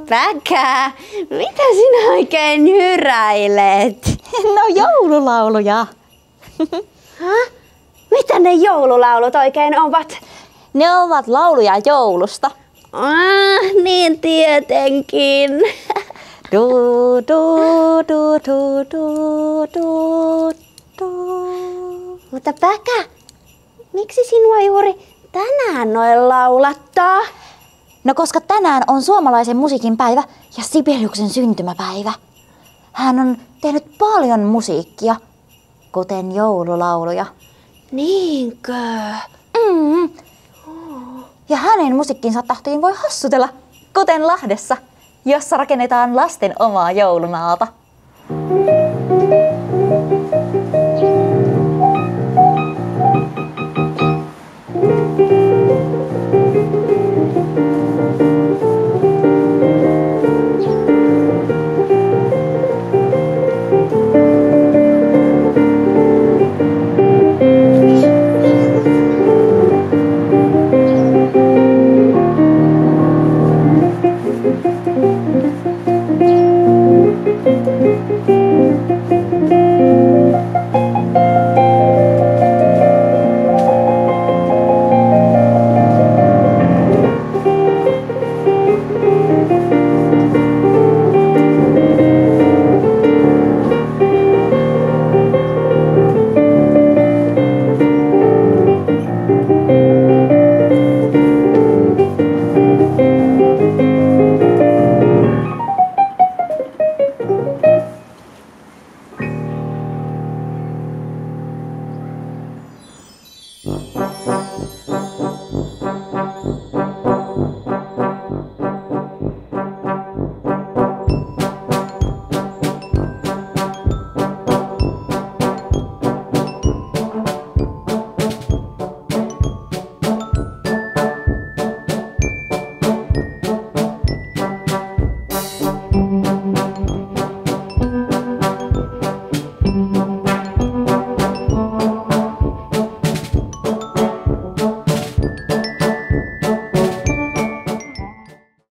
Päkä, mitä sinä oikein hyräilet? No joululauluja. Häh? Mitä ne joululaulut oikein ovat? Ne ovat lauluja joulusta. Niin tietenkin. Du, du, du, du, du, du, du. Mutta Päkä, miksi sinua juuri tänään noin laulattaa? No koska tänään on suomalaisen musiikin päivä ja Sibeliuksen syntymäpäivä. Hän on tehnyt paljon musiikkia, kuten joululauluja. Niinkö? Ja hänen musiikkinsa tahtiin voi hassutella, kuten Lahdessa, jossa rakennetaan lasten omaa joulunaata.